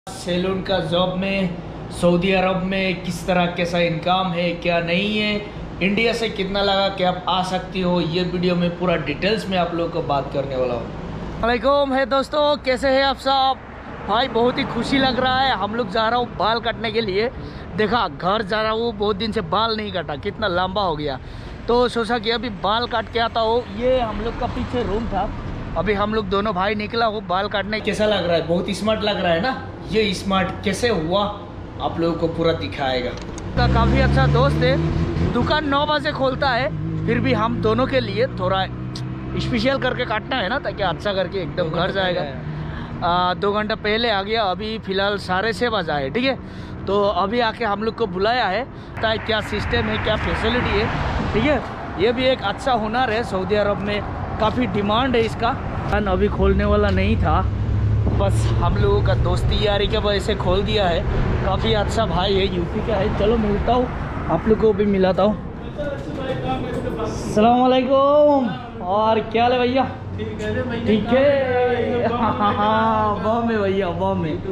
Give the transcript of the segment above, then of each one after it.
Salon का job में Saudi अरब में किस तरह कैसा इनकम है क्या नहीं है, इंडिया से कितना लगा कि आप आ सकती हो, ये वीडियो में पूरा डिटेल्स में आप लोगों को बात करने वाला हूँ। वालेकुम है दोस्तों, कैसे हैं आप सब? भाई बहुत ही खुशी लग रहा है। हम लोग जा रहा हूँ बाल काटने के लिए। देखा घर जा रहा हूँ, बहुत दिन से बाल नहीं काटा, कितना लंबा हो गया, तो सोचा कि अभी बाल काट के आता हो। ये हम लोग का पीछे रूम था, अभी हम लोग दोनों भाई निकला हो बाल काटने। कैसा लग रहा है? बहुत स्मार्ट लग रहा है ना। ये स्मार्ट कैसे हुआ आप लोगों को पूरा दिखाएगा। का काफ़ी अच्छा दोस्त है, दुकान 9 बजे खोलता है, फिर भी हम दोनों के लिए थोड़ा स्पेशल करके काटना है ना, ताकि अच्छा करके एकदम घर जाएगा। 2 घंटा पहले आ गया, अभी फ़िलहाल 6:30 बजा है, ठीक है। तो अभी आके हम लोग को बुलाया है, क्या सिस्टम है, क्या फैसिलिटी है, ठीक है। ये भी एक अच्छा हुनर है, सऊदी अरब में काफ़ी डिमांड है इसका। अभी खोलने वाला नहीं था, बस हम लोगों का दोस्ती यारी के वजह से खोल दिया है। काफ़ी अच्छा भाई है, यूपी का है। चलो मिलता हूँ, आप लोग को भी मिलाता हूँ। अस्सलाम वालेकुम। और क्या हाल है भैया? ठीक है। हाँ बम है भैया, बम है।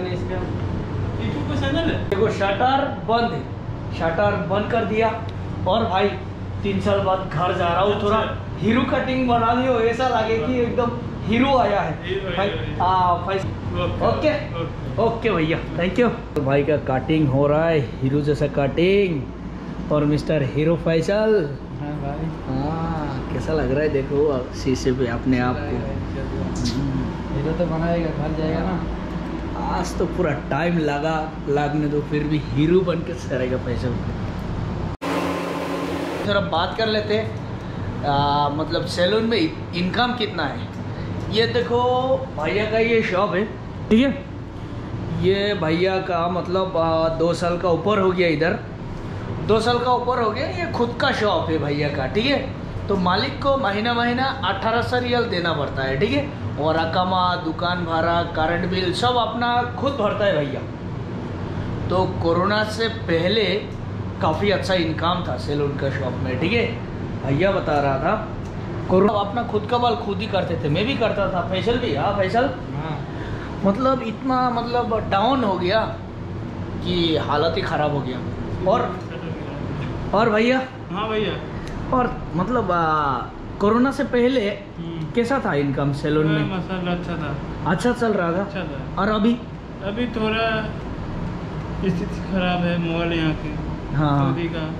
देखो शटर बंद है, शटर बंद कर दिया। और भाई 3 साल बाद घर जा रहा हूँ, थोड़ा हीरो कटिंग बना दियो, ऐसा लगे कि एकदम हीरो आया है भाई। ओके ओके भैया, थैंक यू। तो भाई का कटिंग हो रहा है, हीरो जैसा कटिंग। और मिस्टर हीरो फैसल। हाँ भाई। हाँ कैसा लग रहा है? देखो शीशे पे अपने आप को। हीरो तो बनाएगा, घर जाएगा ना। आज तो पूरा टाइम लगने दो, फिर भी हीरो बन के सरेगा फैसल। थोड़ा बात कर लेते हैं, मतलब सैलून में इनकम कितना है। ये देखो भैया का ये शॉप है, ठीक है। ये भैया का मतलब 2 साल का ऊपर हो गया, इधर 2 साल का ऊपर हो गया। ये खुद का शॉप है भैया का, ठीक है। तो मालिक को महीना 1800 रियल देना पड़ता है, ठीक है। और अकामा, दुकान भाड़ा, करंट बिल सब अपना खुद भरता है भैया। तो कोरोना से पहले काफ़ी अच्छा इनकम था सैलून का शॉप में, ठीक है। भैया बता रहा था कोरोना अपना खुद का बाल खुद ही करते थे, मैं भी करता था, फैसल भी। हाँ फैसल, मतलब इतना मतलब डाउन हो गया कि हालत ही ख़राब हो गया। और भैया, हाँ भैया, और मतलब कोरोना से पहले कैसा था इनकम सैलून में? मसाला अच्छा था, अच्छा चल रहा था। अच्छा था। और अभी थोड़ा स्थिति खराब है, माहौल यहाँ की। हाँ सऊदी का।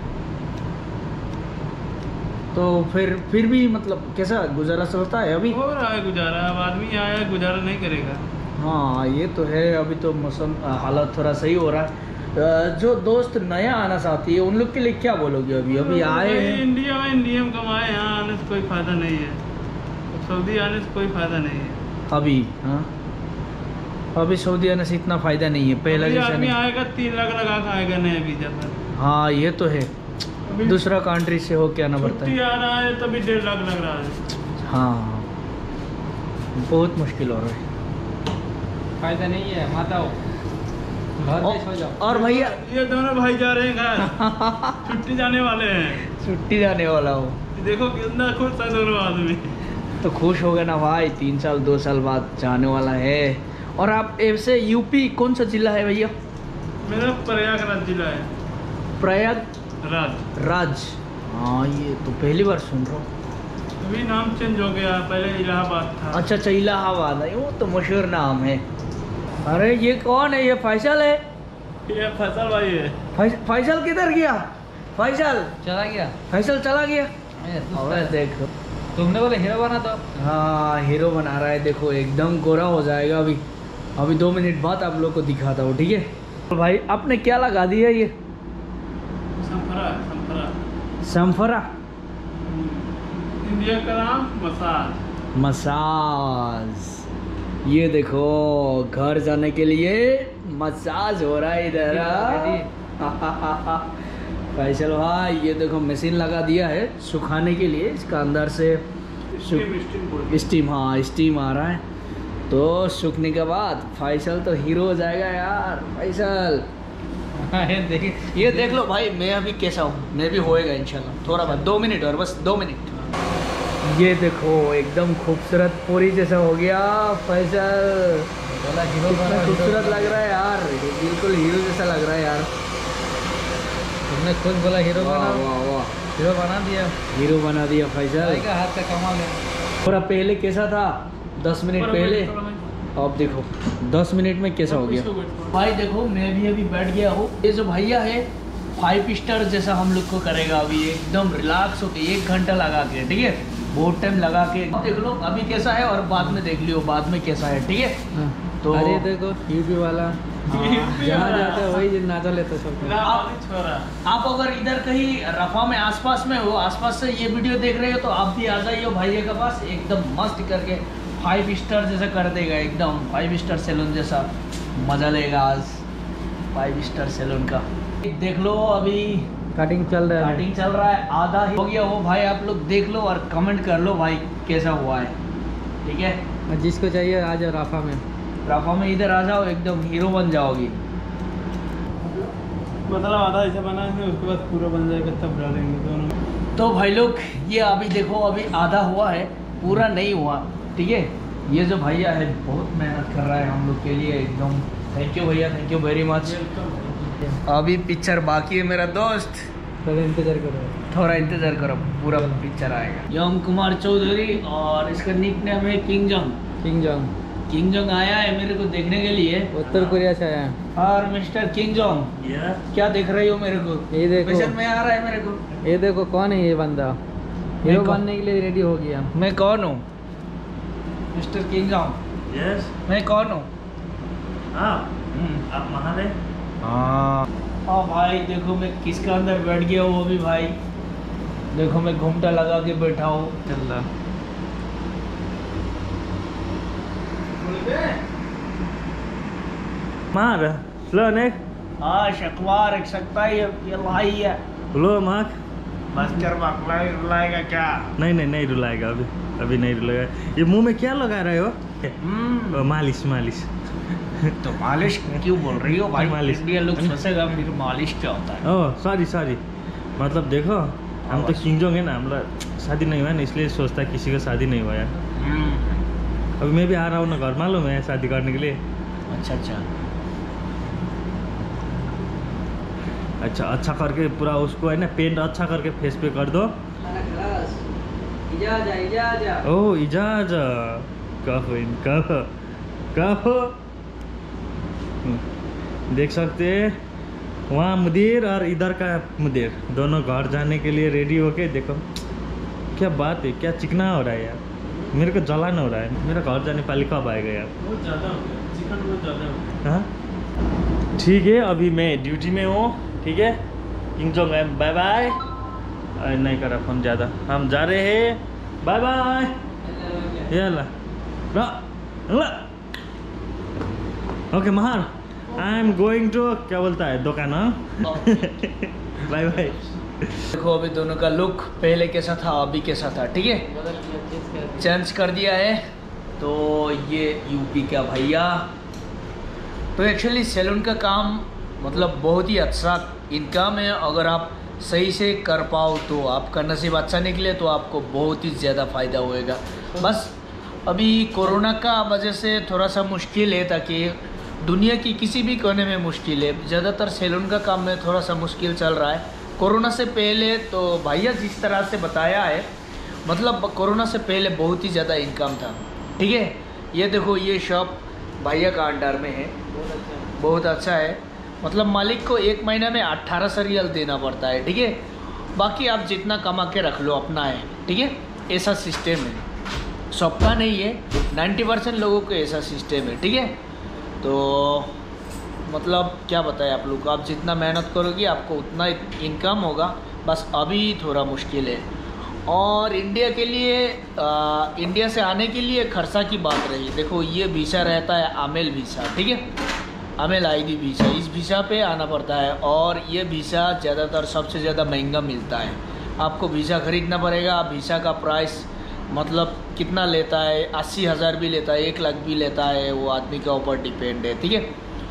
तो फिर भी मतलब कैसा गुजारा चलता है अभी? हो रहा है गुजारा, अब आदमी आया गुजारा नहीं करेगा। हाँ ये तो है, अभी तो मौसम हालत थोड़ा सही हो रहा है। जो दोस्त नया आना चाहती है उन लोग के लिए क्या बोलोगे? अभी आए हैं इंडिया में इंडियम कमाए, यहाँ आने से कोई फायदा नहीं है, सऊदी आने से कोई फायदा नहीं है अभी। हाँ अभी सऊदी आने से इतना फायदा नहीं है, पहला जैसा आदमी नहीं। आएगा 3 लाख लगा के आएगा नया वीजा पर। हाँ ये तो है, दूसरा कंट्री से हो क्या ना पड़ता है। आ रहा है तभी 1.5 लाख लग रहा है। हाँ बहुत मुश्किल हो रहा है, फायदा नहीं है, माता और भैया ये दोनों भाई जा रहे हैं घर, छुट्टी जाने वाले हैं। छुट्टी जाने वाला हो, देखो कितना खुश है दोनों आदमी। तो खुश हो गए ना भाई, 3 साल 2 साल बाद जाने वाला है। और आप ऐसे यूपी कौन सा जिला है भैया? मेरा प्रयागराज जिला है। प्रयागराज। हाँ ये तो पहली बार सुन रहा हूँ। अभी नाम चेंज हो गया, पहले इलाहाबाद था। अच्छा इलाहाबाद है, वो तो मशहूर नाम है। अरे ये कौन है? ये फैसल है? ये फैसल भाई है। फैसल किधर गया? फैसल चला गया, फैसल चला गया। अरे देखो, तुमने बोले हीरो बना तो। हाँ हीरो बना रहा है, देखो एकदम गोरा हो जाएगा अभी 2 मिनट बाद आप लोग को दिखाता हूँ, ठीक है। तो भाई आपने क्या लगा दिया? ये संफरा इंडिया का नाम मसाज। ये देखो घर जाने के लिए मसाज हो रहा है इधर। फैसल भाई ये देखो मशीन लगा दिया है सुखाने के लिए, इसका अंदर से स्टीम, हाँ स्टीम आ रहा है। तो सूखने के बाद फैसल तो हीरो हो जाएगा यार। फैसल ये देख लो भाई, मैं अभी कैसा हूँ, मैं भी होएगा इंशाल्लाह थोड़ा बहुत। 2 मिनट और बस 2 मिनट। ये देखो एकदम खूबसूरत पूरी जैसा हो गया फैसल। कितना खूबसूरत लग रहा है यार, बिल्कुल हीरो जैसा लग रहा है यार। तुमने खुद बोला हीरो बना, वाह वाह, हीरो बना दिया। हीरो बना दिया फैसल। भाई का हाथ का कमाल है। थोड़ा पहले कैसा था, 10 मिनट पहले, अब देखो 10 मिनट में कैसा हो गया भाई। देखो मैं भी अभी बैठ गया हूँ। ये जो भैया है 5 स्टार जैसा हम लोग को करेगा अभी, एकदम रिलैक्स होके 1 घंटा लगा के, ठीक है, बहुत टाइम लगा के देख लो अभी कैसा है और बाद में देख लियो बाद में कैसा है, ठीक है। तो अरे देखो यूपी वाला जहाँ जाता है वही नाचा लेता सब। आप अगर इधर कहीं रफा में आसपास में हो, आसपास से ये वीडियो देख रहे हो तो आप भी आ जाइए भैया के पास, एकदम मस्त करके 5 स्टार जैसा कर देगा, एकदम 5 स्टार सैलून जैसा मजा लेगा आज 5 स्टार सैलून का। देख लो अभी कटिंग चल रहा है, कटिंग चल रहा है, आधा ही हो गया वो भाई। आप लोग देख लो और कमेंट कर लो भाई कैसा हुआ है, ठीक है। जिसको चाहिए आ जाओ राफा में, राफा में इधर आ जाओ, एकदम हीरो बन जाओगी। मतलब आधा ऐसा बना है, उसके बाद पूरा बन जाएगा तब डालेंगे दोनों। तो भाई लोग ये अभी देखो अभी आधा हुआ है, पूरा नहीं हुआ, ठीक है। ये जो भैया है बहुत मेहनत कर रहा है हम लोग के लिए, एकदम थैंक यू भैया, थैंक यू वेरी मच। अभी पिक्चर बाकी है मेरा दोस्त, थोड़ा इंतजार करो, थोड़ा इंतजार करो, पूरा पिक्चर आएगा। यम कुमार चौधरी और इसका निक नेम है king Jung. King Jong, king Jung आया है मेरे को देखने के लिए, उत्तर कोरिया से आया है। और मिस्टर किंग जंग क्या देख रही हो मेरे को? ये देखो, पेशेंट में आ रहा है मेरे को। ये देखो कौन है ये बंदा, हीरो बनने के लिए रेडी हो गया। मैं कौन हूँ मिस्टर किंग जंग? यस, मैं कौन हूँ? आप महादेव। हाँ भाई देखो मैं किसका अंदर बैठ गया हूँ अभी भाई, देखो मैं घूमटा लगा के बैठा हूँ। चल रहा मार लो ने हाँ शकवार एक सकता है ये लाई है। लो माक। बस कर बकलाई रुलाएगा क्या? नहीं रुलाएगा, अभी नहीं रुलाएगा। ये मुंह में क्या लगा रहे हो? मालिश मालिश। तो मालिश क्यों बोल रही हो भाई? मालिश। इंडिया लोग सोचेगा फिर मालिश क्या होता है। ओह सॉरी, मतलब देखो हम तो किंग जोंग है ना, हमारा शादी नहीं हुआ ना, इसलिए सोचता है किसी का शादी नहीं हुआ यार। अभी मैं भी आ रहा हूँ ना घर, मालूम है, शादी करने के लिए। अच्छा करके पूरा उसको है ना पेंट अच्छा करके फेस पे कर दो। ओह इजाज कहो देख सकते हैं वहाँ मुदीर और इधर का मुदीर दोनों घर जाने के लिए रेडी होके, देखो क्या बात है, क्या चिकना हो रहा है यार, मेरे को जलाना हो रहा है। मेरा घर जाने पाली कब आएगा यार? बहुत ज़्यादा हो गया, चिकन बहुत ज़्यादा हो गया। हाँ ठीक है, अभी मैं ड्यूटी में हूँ, ठीक है। किंग जोंग है, बाय बाय। नहीं करा फोन ज़्यादा, हम जा रहे हैं, bye bye. Okay Mahar, I am going to क्या बोलता है दुकान। Bye bye. देखो अभी दोनों का लुक पहले कैसा था अभी कैसा था, ठीक है, चेंज कर दिया है। तो ये यूपी का भैया, तो एक्चुअली सैलून का काम मतलब बहुत ही अच्छा इनकम है, अगर आप सही से कर पाओ तो आपका नसीब अच्छा निकले तो आपको बहुत ही ज़्यादा फ़ायदा होएगा। बस अभी कोरोना का वजह से थोड़ा सा मुश्किल है, ताकि दुनिया की किसी भी कोने में मुश्किल है, ज़्यादातर सैलून का काम में थोड़ा सा मुश्किल चल रहा है। कोरोना से पहले तो भैया जिस तरह से बताया है, मतलब कोरोना से पहले बहुत ही ज़्यादा इनकम था, ठीक है। ये देखो ये शॉप भैया का अंडर में है, बहुत अच्छा है, मतलब मालिक को 1 महीना में 1800 रियल देना पड़ता है, ठीक है। बाकी आप जितना कमा के रख लो अपना है, ठीक है, ऐसा सिस्टम है, सबका नहीं है, 90% लोगों को ऐसा सिस्टम है, ठीक है। तो मतलब क्या बताएं आप लोग को, आप जितना मेहनत करोगे आपको उतना इनकम होगा, बस अभी थोड़ा मुश्किल है। और इंडिया के लिए इंडिया से आने के लिए खर्चा की बात रही, देखो ये वीज़ा रहता है आमेल वीज़ा, ठीक है, आमेल आईडी वीज़ा, इस वीज़ा पे आना पड़ता है। और ये वीज़ा ज़्यादातर सबसे ज़्यादा महंगा मिलता है, आपको वीज़ा ख़रीदना पड़ेगा। वीज़ा का प्राइस मतलब कितना लेता है, 80,000 भी लेता है, 1 लाख भी लेता है, वो आदमी के ऊपर डिपेंड है, ठीक है।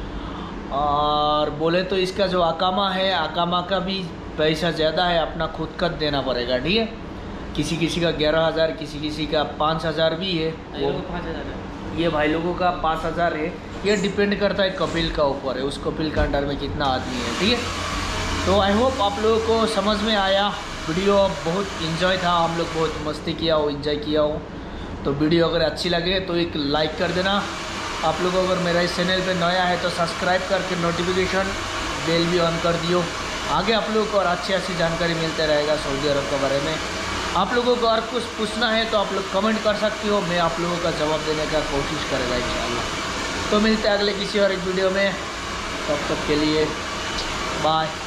और बोले तो इसका जो अकामा है, अकामा का भी पैसा ज़्यादा है, अपना खुद का देना पड़ेगा, ठीक है। किसी किसी का 11,000, किसी किसी का 5,000 भी है। वो 5,000 है। ये भाई लोगों का 5,000 है। ये डिपेंड करता है कपिल का ऊपर है, उस कपिल का अंडर में कितना आदमी है, ठीक है। तो आई होप आप लोगों को समझ में आया। वीडियो बहुत इन्जॉय था, हम लोग बहुत मस्ती किया हो, इन्जॉय किया हो। तो वीडियो अगर अच्छी लगे तो एक लाइक कर देना। आप लोग अगर मेरा इस चैनल पे नया है तो सब्सक्राइब करके नोटिफिकेशन बेल भी ऑन कर दियो। आगे आप लोगों को और अच्छी जानकारी मिलते रहेगा सऊदी अरब के बारे में। आप लोगों को और कुछ पूछना है तो आप लोग कमेंट कर सकते हो, मैं आप लोगों का जवाब देने का कोशिश करेगा इंशाल्लाह। तो मिलते हैं अगले किसी और एक वीडियो में, तब तक के लिए बाय।